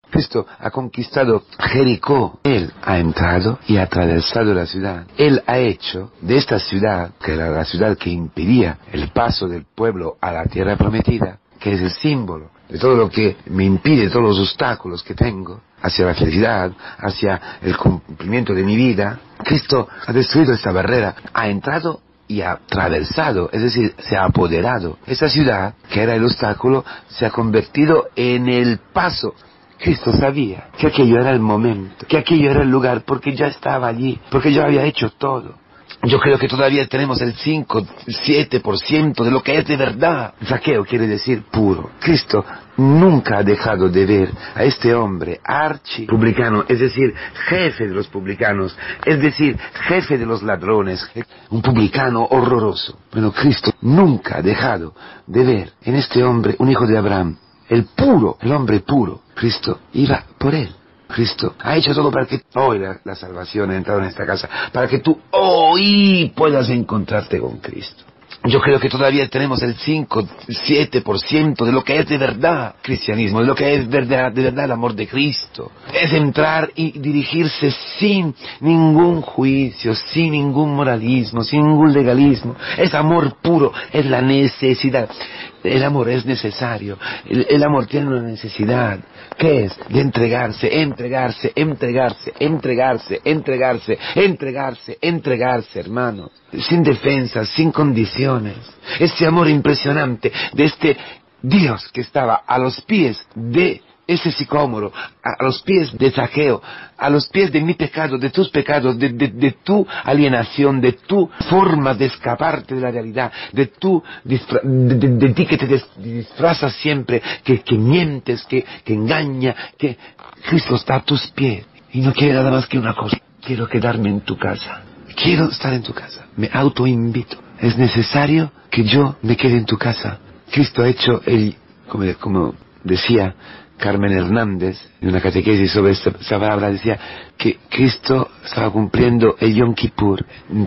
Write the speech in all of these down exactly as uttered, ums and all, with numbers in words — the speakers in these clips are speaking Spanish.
Cristo ha conquistado Jericó. Él ha entrado y ha atravesado la ciudad. Él ha hecho de esta ciudad, que era la ciudad que impedía el paso del pueblo a la tierra prometida, que es el símbolo de todo lo que me impide, todos los obstáculos que tengo hacia la felicidad, hacia el cumplimiento de mi vida. Cristo ha destruido esta barrera, ha entrado y ha atravesado, es decir, se ha apoderado. Esa ciudad, que era el obstáculo, se ha convertido en el paso. Cristo sabía que aquello era el momento, que aquello era el lugar, porque ya estaba allí, porque yo había hecho todo. Yo creo que todavía tenemos el cinco, siete por ciento de lo que es de verdad. Zaqueo quiere decir puro. Cristo nunca ha dejado de ver a este hombre archi publicano, es decir, jefe de los publicanos, es decir, jefe de los ladrones, un publicano horroroso. Bueno, Cristo nunca ha dejado de ver en este hombre un hijo de Abraham, el puro, el hombre puro. Cristo iba por él. Cristo ha hecho todo para que hoy la, la salvación ha entrado en esta casa, para que tú hoy puedas encontrarte con Cristo. Yo creo que todavía tenemos el cinco, siete por ciento de lo que es de verdad cristianismo, de lo que es verdad, de verdad el amor de Cristo. Es entrar y dirigirse sin ningún juicio, sin ningún moralismo, sin ningún legalismo. Es amor puro, es la necesidad. El amor es necesario, el, el amor tiene una necesidad. ¿Qué es? De entregarse, entregarse, entregarse, entregarse, entregarse, entregarse, entregarse, hermanos. Sin defensas, sin condiciones. Ese amor impresionante de este Dios que estaba a los pies de ese sicómoro, a los pies de Zaqueo, a los pies de mi pecado, de tus pecados, de, de, de tu alienación, de tu forma de escaparte de la realidad, de tu disfra de, de, de ti que te des disfrazas siempre, que, que mientes, que, que engaña, que Cristo está a tus pies y no quiere nada más que una cosa: quiero quedarme en tu casa, quiero estar en tu casa, me autoinvito, es necesario que yo me quede en tu casa. Cristo ha hecho el, como, como decía Carmen Hernández, en una catequesis sobre esta, esta palabra, decía que Cristo estaba cumpliendo el Yom Kippur.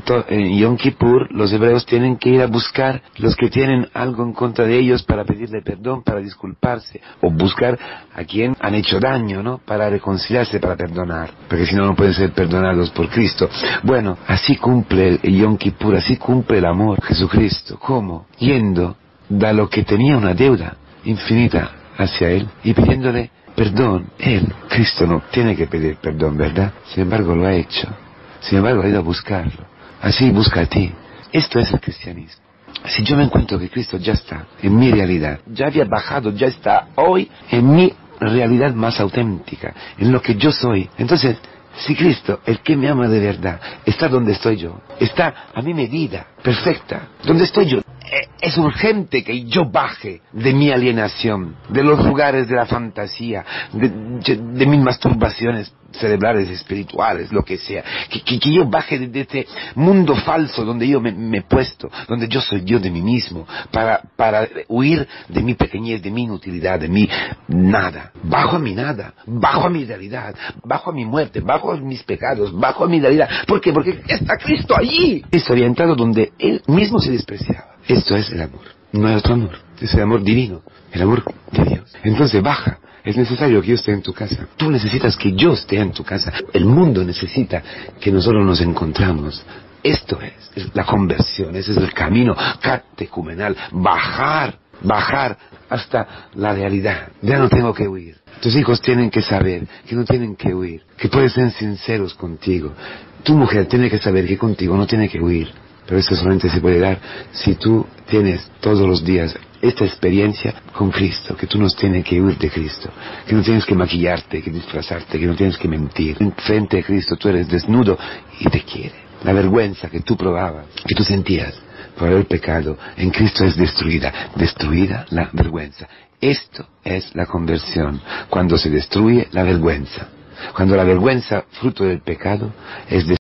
En Yom Kippur los hebreos tienen que ir a buscar los que tienen algo en contra de ellos para pedirle perdón, para disculparse, o buscar a quien han hecho daño, ¿no?, para reconciliarse, para perdonar, porque si no, no pueden ser perdonados por Cristo. Bueno, así cumple el Yom Kippur, así cumple el amor Jesucristo. ¿Cómo? Yendo de lo que tenía una deuda infinita hacia Él y pidiéndole perdón. Él, Cristo, no tiene que pedir perdón, ¿verdad? Sin embargo lo ha hecho, sin embargo ha ido a buscarlo. Así busca a ti. Esto es el cristianismo. Si yo me encuentro que Cristo ya está en mi realidad, ya había bajado, ya está hoy en mi realidad más auténtica, en lo que yo soy, entonces, si Cristo, el que me ama de verdad, está donde estoy yo, está a mi medida perfecta, donde estoy yo, es urgente que yo baje de mi alienación, de los lugares de la fantasía, de, de, de mis masturbaciones cerebrales, espirituales, lo que sea, que, que, que yo baje de, de este mundo falso donde yo me, me he puesto, donde yo soy Dios de mí mismo, para, para huir de mi pequeñez, de mi inutilidad, de mi nada. Bajo a mi nada, bajo a mi realidad, bajo a mi muerte, bajo a mis pecados, bajo a mi realidad. ¿Por qué? Porque está Cristo allí. Cristo había entrado donde Él mismo se despreciaba. Esto es el amor, no hay otro amor, es el amor divino, el amor de Dios. Entonces baja, es necesario que yo esté en tu casa, tú necesitas que yo esté en tu casa, el mundo necesita que nosotros nos encontramos. Esto es, es la conversión, ese es el camino catecumenal, bajar, bajar hasta la realidad. Ya no tengo que huir. Tus hijos tienen que saber que no tienen que huir, que pueden ser sinceros contigo. Tu mujer tiene que saber que contigo no tiene que huir. Pero esto solamente se puede dar si tú tienes todos los días esta experiencia con Cristo, que tú no tienes que huir de Cristo, que no tienes que maquillarte, que disfrazarte, que no tienes que mentir. En frente de Cristo tú eres desnudo y te quiere. La vergüenza que tú probabas, que tú sentías por haber pecado, en Cristo es destruida. Destruida la vergüenza. Esto es la conversión, cuando se destruye la vergüenza. Cuando la vergüenza, fruto del pecado, es destruida.